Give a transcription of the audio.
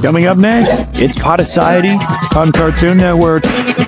Coming up next, it's Pot Society on Cartoon Network.